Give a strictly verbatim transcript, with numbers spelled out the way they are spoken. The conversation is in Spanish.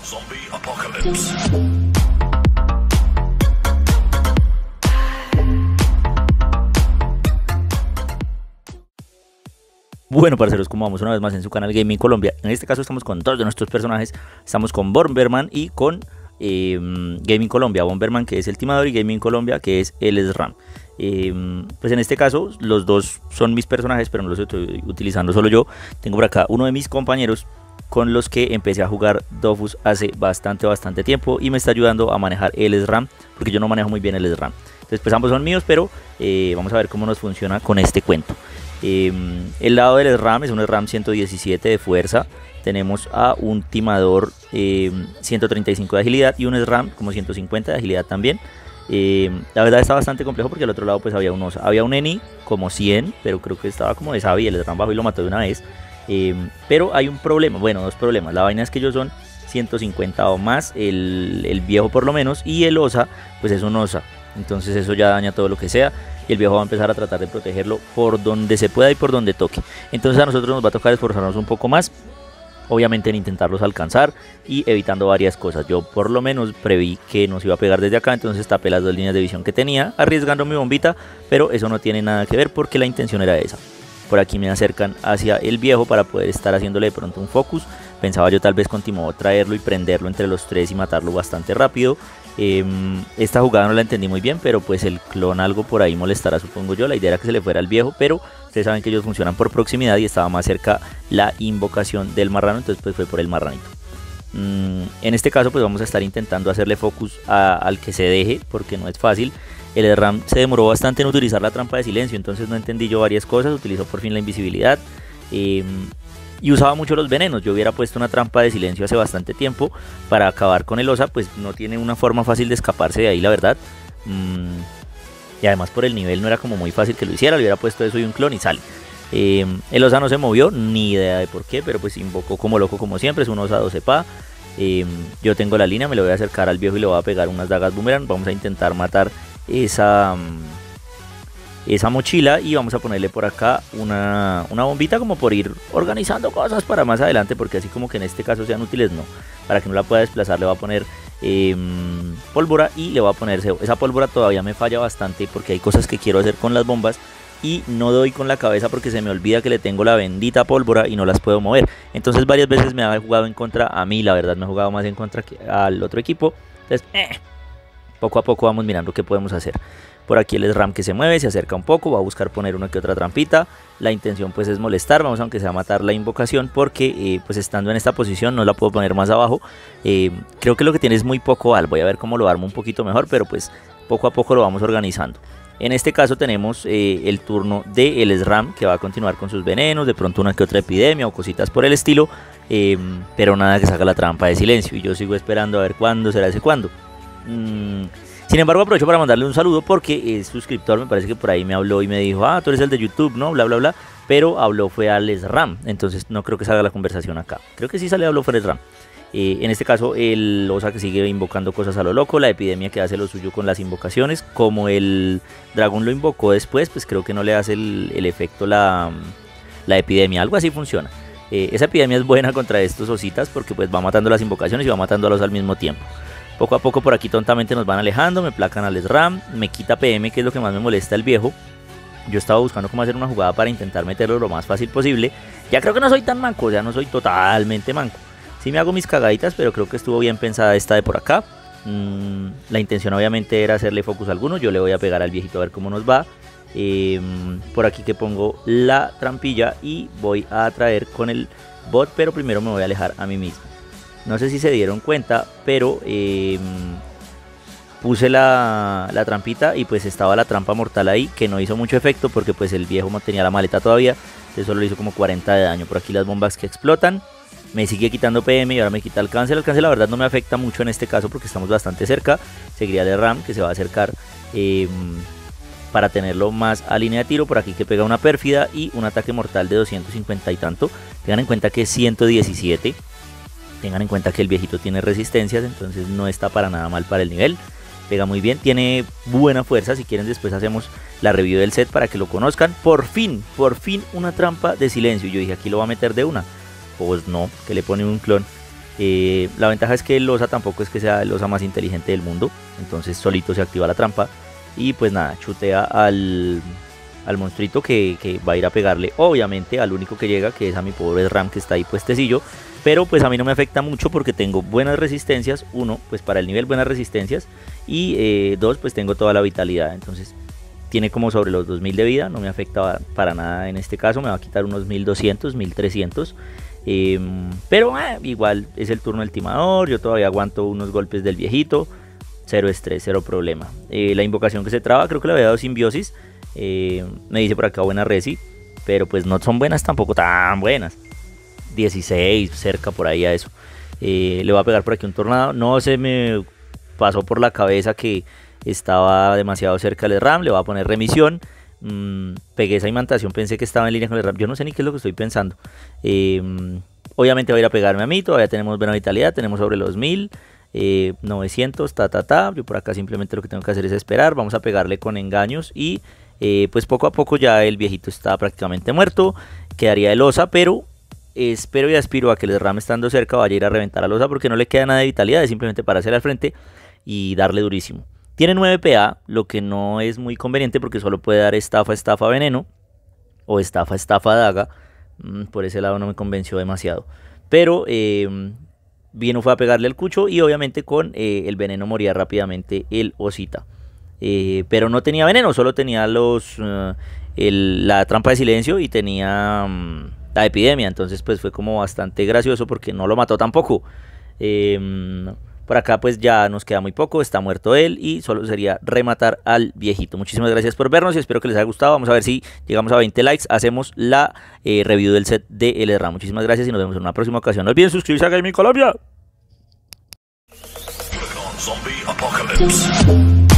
Zombie Apocalypse. Bueno, parceros, como vamos una vez más en su canal Gaming Colombia. En este caso estamos con dos de nuestros personajes. Estamos con Bomberman y con eh, Gaming Colombia. Bomberman, que es el timador, y Gaming Colombia, que es el SRAM. Eh, pues en este caso los dos son mis personajes, pero no los estoy utilizando solo yo. Tengo por acá uno de mis compañeros con los que empecé a jugar Dofus hace bastante, bastante tiempo, y me está ayudando a manejar el SRAM, porque yo no manejo muy bien el SRAM. Entonces pues ambos son míos, pero eh, vamos a ver cómo nos funciona con este cuento. Eh, el lado del SRAM es un SRAM ciento diecisiete de fuerza. Tenemos a un timador eh, ciento treinta y cinco de agilidad y un SRAM como ciento cincuenta de agilidad también. Eh, la verdad está bastante complejo porque al otro lado pues había unos, había un Eni como cien, pero creo que estaba como de Sabi, el SRAM bajó y lo mató de una vez. Eh, pero hay un problema, bueno, dos problemas. La vaina es que ellos son ciento cincuenta o más, el, el viejo por lo menos, y el Osa pues es un Osa. Entonces eso ya daña todo lo que sea, y el viejo va a empezar a tratar de protegerlo por donde se pueda y por donde toque. Entonces a nosotros nos va a tocar esforzarnos un poco más, obviamente en intentarlos alcanzar y evitando varias cosas. Yo por lo menos preví que nos iba a pegar desde acá, entonces tapé las dos líneas de visión que tenía, arriesgando mi bombita, pero eso no tiene nada que ver porque la intención era esa. Por aquí me acercan hacia el viejo para poder estar haciéndole de pronto un focus. Pensaba yo tal vez con Timo traerlo y prenderlo entre los tres y matarlo bastante rápido. Eh, esta jugada no la entendí muy bien, pero pues el clon algo por ahí molestará, supongo yo. La idea era que se le fuera al viejo, pero ustedes saben que ellos funcionan por proximidad y estaba más cerca la invocación del marrano, entonces pues fue por el marranito. Mm, en este caso pues vamos a estar intentando hacerle focus a, al que se deje, porque no es fácil. El SRAM se demoró bastante en utilizar la trampa de silencio, entonces no entendí yo varias cosas. Utilizó por fin la invisibilidad eh, y usaba mucho los venenos. Yo hubiera puesto una trampa de silencio hace bastante tiempo para acabar con el Osa, pues no tiene una forma fácil de escaparse de ahí, la verdad. Mm, y además por el nivel no era como muy fácil que lo hiciera. Le hubiera puesto eso y un clon y sale. Eh, el Osa no se movió, ni idea de por qué, pero pues invocó como loco como siempre. Es un Osa doce P A. Eh, yo tengo la línea, me lo voy a acercar al viejo y le voy a pegar unas dagas boomerang. Vamos a intentar matar esa, esa mochila y vamos a ponerle por acá una, una bombita como por ir organizando cosas para más adelante, porque así como que en este caso sean útiles, no. Para que no la pueda desplazar le voy a poner eh, pólvora y le voy a poner cebo. Esa pólvora todavía me falla bastante porque hay cosas que quiero hacer con las bombas y no doy con la cabeza porque se me olvida que le tengo la bendita pólvora y no las puedo mover. Entonces varias veces me ha jugado en contra a mí, la verdad me he jugado más en contra que al otro equipo. Entonces eh, poco a poco vamos mirando qué podemos hacer. Por aquí el SRAM que se mueve, se acerca un poco, va a buscar poner una que otra trampita. La intención pues es molestar, vamos aunque sea matar la invocación, porque eh, pues estando en esta posición no la puedo poner más abajo. eh, Creo que lo que tiene es muy poco al, voy a ver cómo lo armo un poquito mejor, pero pues poco a poco lo vamos organizando. En este caso tenemos eh, el turno del SRAM, que va a continuar con sus venenos, de pronto una que otra epidemia o cositas por el estilo, eh, pero nada que saca la trampa de silencio, y yo sigo esperando a ver cuándo será ese cuándo. Mm, sin embargo aprovecho para mandarle un saludo porque es suscriptor, me parece que por ahí me habló y me dijo: ah, tú eres el de YouTube, ¿no? Bla bla bla, pero habló fue al SRAM, entonces no creo que salga la conversación acá. Creo que sí sale, habló fue el SRAM. Eh, en este caso el Osa que sigue invocando cosas a lo loco, la epidemia que hace lo suyo con las invocaciones. Como el dragón lo invocó después, pues creo que no le hace el, el efecto la, la epidemia, algo así funciona. Eh, esa epidemia es buena contra estos ositas porque pues va matando las invocaciones y va matando a los al mismo tiempo. Poco a poco por aquí tontamente nos van alejando, me placan al SRAM, me quita P M, que es lo que más me molesta el viejo. Yo estaba buscando cómo hacer una jugada para intentar meterlo lo más fácil posible. Ya creo que no soy tan manco, o sea, no soy totalmente manco. Sí me hago mis cagaditas, pero creo que estuvo bien pensada esta de por acá. Mm, la intención obviamente era hacerle focus a alguno. Yo le voy a pegar al viejito a ver cómo nos va. Eh, por aquí que pongo la trampilla y voy a atraer con el bot, pero primero me voy a alejar a mí mismo. No sé si se dieron cuenta, pero eh, puse la, la trampita y pues estaba la trampa mortal ahí, que no hizo mucho efecto porque pues el viejo tenía la maleta todavía. Entonces solo le hizo como cuarenta de daño. Por aquí las bombas que explotan. Me sigue quitando P M y ahora me quita alcance. El alcance la verdad no me afecta mucho en este caso porque estamos bastante cerca. Seguiría el SRAM que se va a acercar eh, para tenerlo más a línea de tiro. Por aquí que pega una pérfida y un ataque mortal de doscientos cincuenta y tanto. Tengan en cuenta que es ciento diecisiete. Tengan en cuenta que el viejito tiene resistencias, entonces no está para nada mal para el nivel. Pega muy bien, tiene buena fuerza. Si quieren después hacemos la review del set para que lo conozcan. Por fin, por fin una trampa de silencio. Yo dije aquí lo va a meter de una. Pues no, que le pone un clon. Eh, la ventaja es que el Osa tampoco es que sea el Osa más inteligente del mundo, entonces solito se activa la trampa y pues nada, chutea al, al monstruito que, que va a ir a pegarle obviamente al único que llega, que es a mi pobre Ram que está ahí puestecillo, pero pues a mí no me afecta mucho porque tengo buenas resistencias, uno, pues para el nivel buenas resistencias y eh, dos, pues tengo toda la vitalidad, entonces tiene como sobre los dos mil de vida, no me afecta para nada en este caso, me va a quitar unos mil doscientos, mil trescientos. Eh, pero eh, igual es el turno del timador, yo todavía aguanto unos golpes del viejito, cero estrés, cero problema. Eh, la invocación que se traba, creo que le había dado simbiosis, eh, me dice por acá buena resi, pero pues no son buenas tampoco tan buenas, dieciséis, cerca por ahí a eso. Eh, le voy a pegar por aquí un tornado, no se me pasó por la cabeza que estaba demasiado cerca del RAM, le voy a poner remisión. Mm, pegué esa imantación, pensé que estaba en línea con el RAM, yo no sé ni qué es lo que estoy pensando. eh, Obviamente va a ir a pegarme a mí, todavía tenemos buena vitalidad, tenemos sobre los mil eh, novecientos, ta ta ta. Yo por acá simplemente lo que tengo que hacer es esperar, vamos a pegarle con engaños y eh, pues poco a poco ya el viejito está prácticamente muerto, quedaría el Osa, pero espero y aspiro a que el RAM estando cerca vaya a ir a reventar al Osa porque no le queda nada de vitalidad, es simplemente para hacer al frente y darle durísimo. Tiene nueve P A, lo que no es muy conveniente porque solo puede dar estafa, estafa, veneno. O estafa, estafa, daga. Por ese lado no me convenció demasiado. Pero eh, vino fue a pegarle al cucho y obviamente con eh, el veneno moría rápidamente el Osita. Eh, pero no tenía veneno, solo tenía los uh, el, la trampa de silencio y tenía um, la epidemia. Entonces pues fue como bastante gracioso porque no lo mató tampoco. Eh, Por acá pues ya nos queda muy poco, está muerto él y solo sería rematar al viejito. Muchísimas gracias por vernos y espero que les haya gustado. Vamos a ver si llegamos a veinte likes, hacemos la eh, review del set de L R A. Muchísimas gracias y nos vemos en una próxima ocasión. No olviden suscribirse a Gaming Colombia.